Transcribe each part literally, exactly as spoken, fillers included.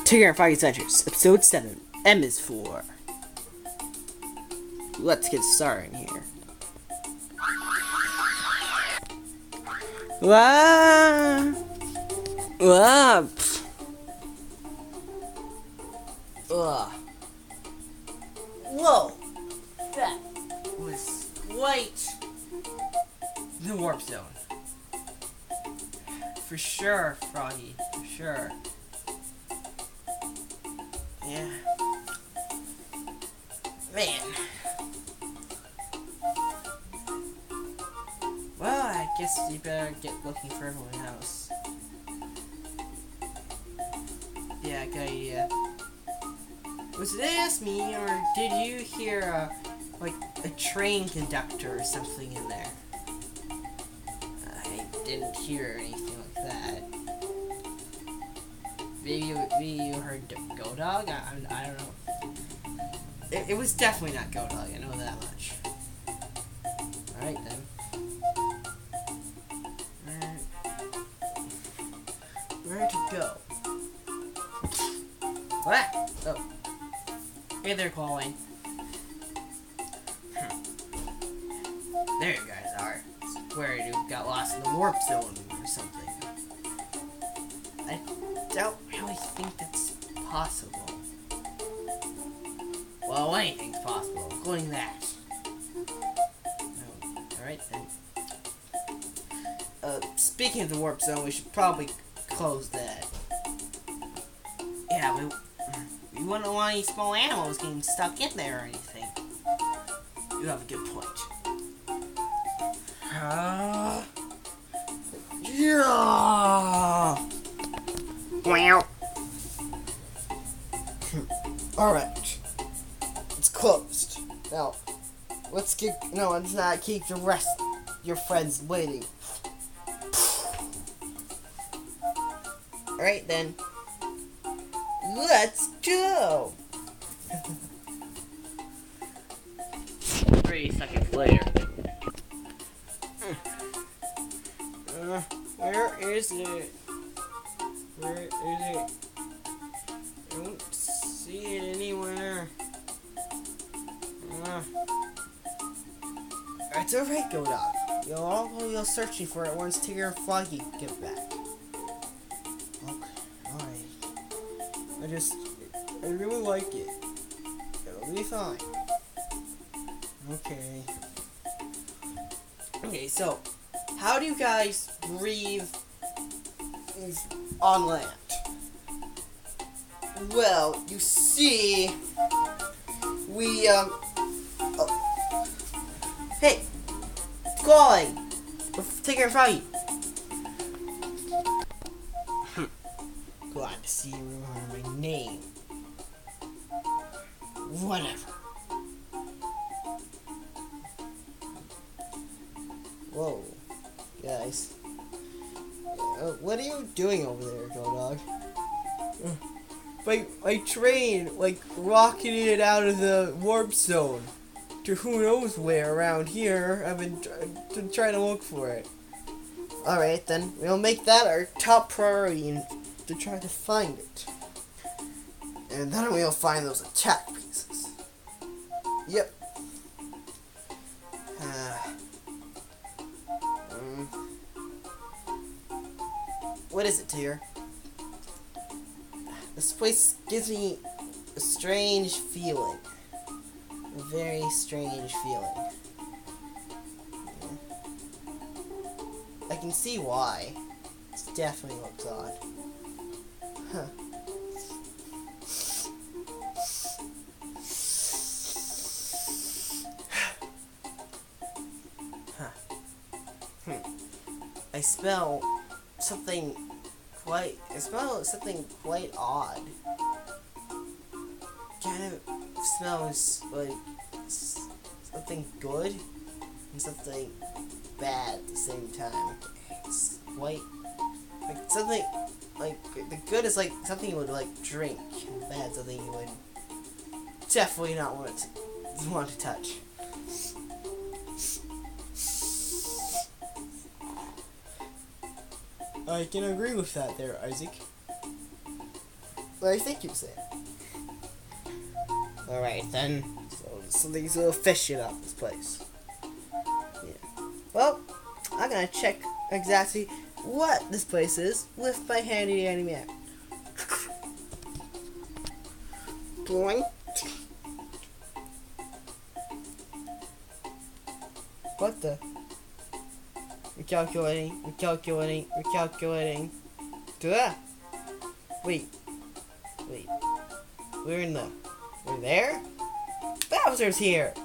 Tigger and Froggy Adventures, Episode seven, M is for. Let's get started here. Wah! Wah! Ugh. Whoa! That was quite the warp zone. For sure, Froggy. For sure. Yeah. Man. Well, I guess you better get looking for everyone else. Yeah, good idea. Was this me, or did you hear, a, like, a train conductor or something in there? I didn't hear anything like that. Maybe you, maybe you heard Go Dog? I, I, I don't know. It, it was definitely not Go Dog, I know that much. Alright then. Where to go? What? Oh. Hey there, Colin. Hmm. There you guys are. Where you got lost in the warp zone or something. I don't really think that's possible. Well, anything's possible, including that. Oh, alright then. Uh, speaking of the warp zone, we should probably close that. Yeah, we, we wouldn't want any small animals getting stuck in there or anything. You have a good point. Uh, yeah. Wow. Alright. It's closed. Now, let's get. No, let's not keep the rest of your friends waiting. Alright then. Let's go! Three seconds later. Uh, where is it? Where is it? I don't see it anywhere. Uh, it's alright, Go Dog. You'll all go searching for it once Tigger and Froggy get back. I just, I really like it. It'll be fine. Okay. Okay, so, how do you guys breathe on land? Well, you see, we, um, oh. Hey, calling, take care of Froggy. Glad to see you remember my name. Whatever. Whoa, guys. Uh, what are you doing over there, Go Dog? Uh, my, my train, like, rocketed it out of the warp zone to who knows where around here. I've been, been trying to look for it. Alright, then. We'll make that our top priority and to try to find it. And then we'll find those attack pieces. Yep. Uh, um, what is it, Tigger? This place gives me a strange feeling. A very strange feeling. Yeah. I can see why. It definitely looks odd. Huh. Huh. Hmm. I smell something quite. I smell something quite odd. Kind of smells like something good and something bad at the same time. It's quite like something. Like, the good is like something you would like drink, and the bad something you would definitely not want to, want to touch. I can agree with that there, Isaac. what I think you said. Alright then. So something's a little fishy about this place. Yeah. Well, I'm gonna check exactly what this place is with my handy dandy map. Boing. What the? Recalculating, recalculating, recalculating. Duh. Wait. Wait. We're in the... We're there? Bowser's here!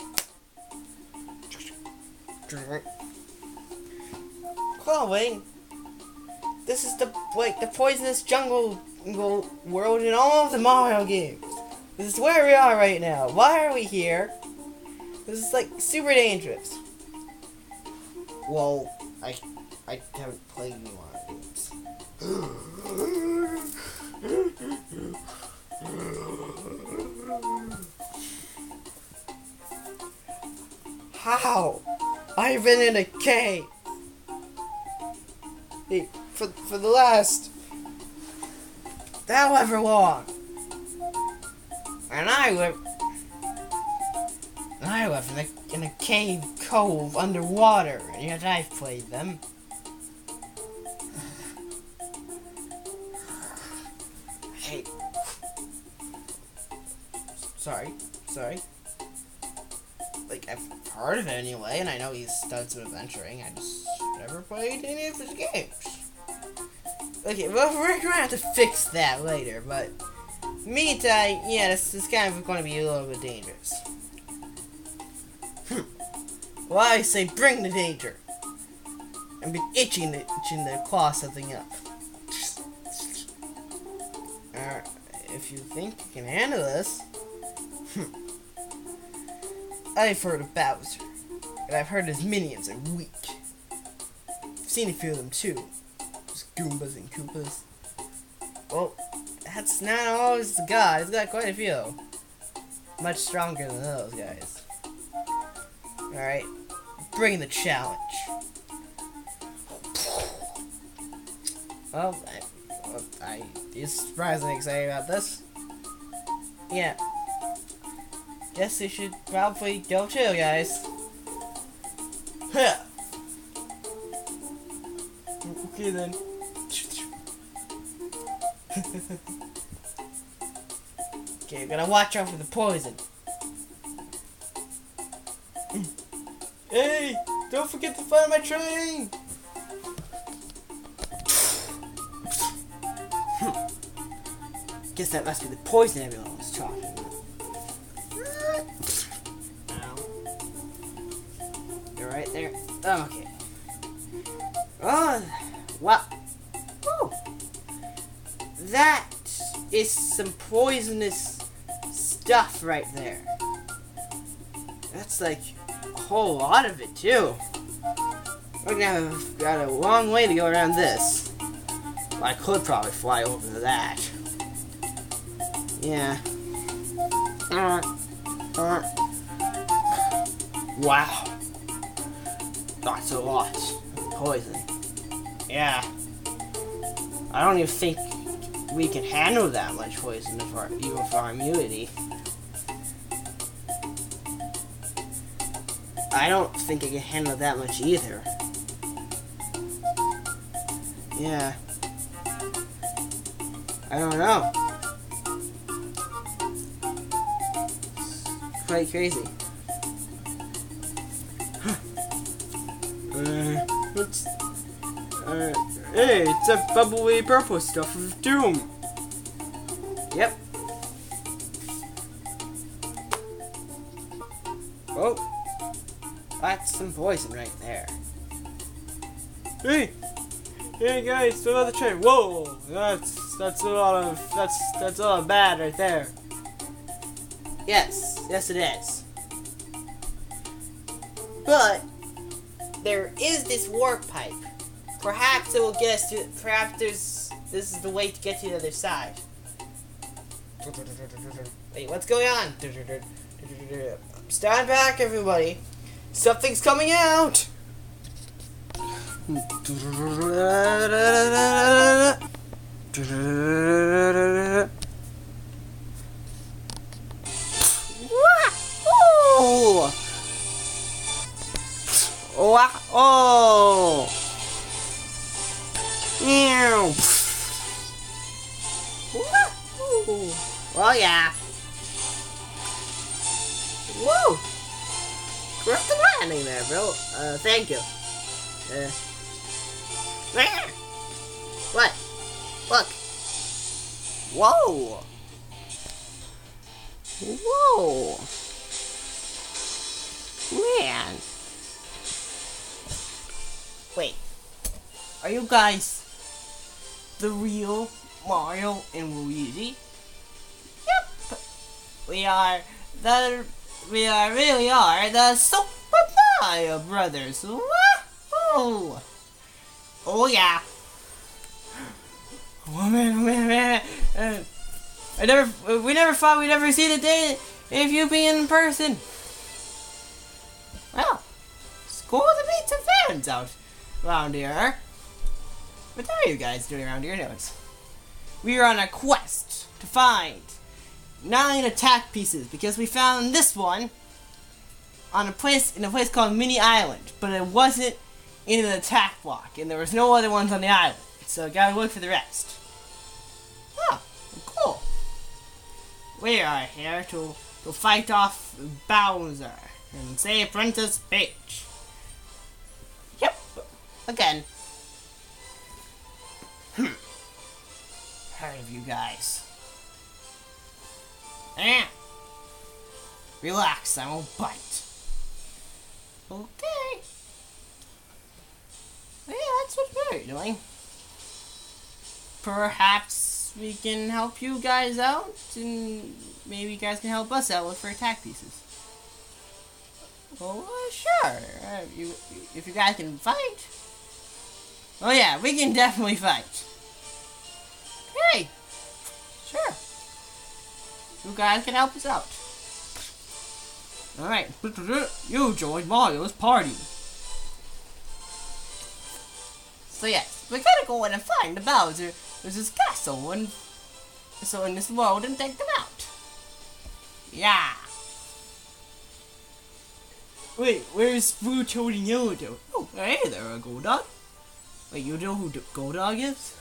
Chloe, this is the, like, the poisonous jungle world in all of the Mario games. This is where we are right now. Why are we here? This is, like, super dangerous. Well, I, I haven't played any Mario games. How? I've been in a cave. Hey, for for the last however long, and I live, and I live in a in a cave cove underwater, and yet I've played them. Hey, sorry, sorry. Like, I've heard of it anyway, and I know he's done some adventuring. I just never played any of his games. Okay, well, we're gonna have to fix that later, but meantime, yeah, this is kind of going to be a little bit dangerous. Hmm. Well, I say bring the danger. I've been itching to, itching to claw something up. Alright, if you think you can handle this. Hmm. I've heard of Bowser, and I've heard his minions are weak. I've seen a few of them too. Just Goombas and Koopas. Well, that's not always the god. He's got quite a few. Much stronger than those guys. Alright, bring the challenge. Well, I, well, I is surprisingly excited about this. Yeah. Guess you should probably go too, guys. Huh. Okay then. Okay, I'm gonna watch out for the poison. Hey, don't forget to find my train. Guess that must be the poison everyone was talking about. You're right there. Oh, okay. Oh, wow. Woo. That is some poisonous stuff right there. That's like a whole lot of it too. We're gonna have got a long way to go around this. Well, I could probably fly over to that. Yeah. Uh, uh. Wow. That's a lot of poison. Yeah. I don't even think we can handle that much poison for our, even for our immunity. I don't think I can handle that much either. Yeah. I don't know. It's quite crazy. Uh, what's... Uh, hey, it's that bubbly purple stuff of doom. Yep. Oh. That's some poison right there. Hey! Hey guys, fill out the train. Whoa! That's, that's a lot of, that's, that's a lot of bad right there. Yes. Yes it is. But there is this warp pipe. Perhaps it will get us to. Perhaps there's. This is the way to get to the other side. Wait, what's going on? Stand back, everybody. Something's coming out. Oh! Meow! Woo! Oh yeah! Woo! Correct landing there, bro. Uh, thank you. Uh. What? Look! Whoa! Whoa! Man! Wait. Are you guys the real Mario and Luigi? Yep! We are the... We are really are the Super Mario Brothers! Wahoo! Oh yeah! Oh man, oh man, man! Uh, I never... We never thought we'd ever see the day if you be in person! Well, it's cool to meet some fans out around here. What are you guys doing around here anyways? We are on a quest to find nine attack pieces because we found this one on a place in a place called Mini Island, but it wasn't in an attack block, and there was no other ones on the island, so gotta look for the rest. Oh, cool. We are here to to fight off Bowser and save Princess Peach. Yep, again. Hmm. Heard of you guys. Eh. Relax, I won't bite. Okay. Yeah, that's what we're doing. Perhaps we can help you guys out, and maybe you guys can help us out with for attack pieces. Oh, uh, sure. Uh, you, if you guys can fight. Oh yeah, we can definitely fight. Okay. Sure. You guys can help us out. Alright. You joined Mario's party. So yes, we gotta go in and find the Bowser There's castle and so in this world and take them out. Yeah. Wait, where's Blue Toad and Yellow Toad? Oh, hey there, a Goldog. Wait, you know who Goldog is?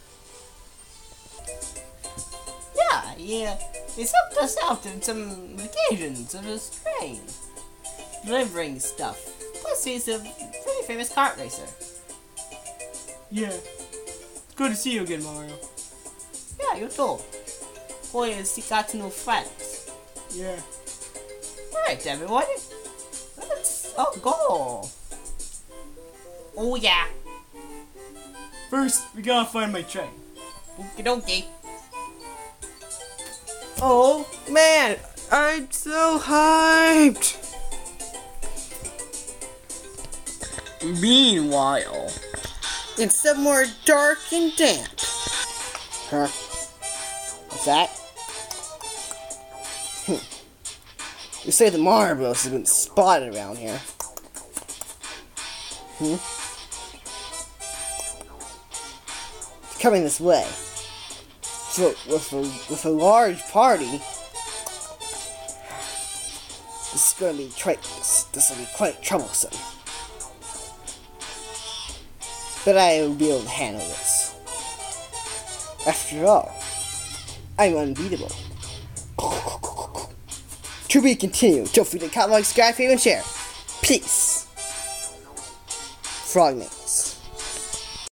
Yeah, yeah. He's helped us out in some occasions of his train. Delivering stuff. Plus, he's a pretty famous kart racer. Yeah. It's good to see you again, Mario. Yeah, you too. Boy, has he got new friends. Yeah. Alright, everyone. Let's oh, go. Oh, yeah. First, we gotta find my train. Okie dokie. Oh, man. I'm so hyped. Meanwhile, it's somewhere dark and damp. Huh? What's that? Hmm. You say the Mario Bros has been spotted around here. Hmm? It's coming this way. So, with a, with a large party, this is going to be tri this, this will be quite troublesome. But I will be able to handle this. After all, I'm unbeatable. To be continued. Don't forget to comment, like, subscribe, favorite, and share. Peace. Frogmates.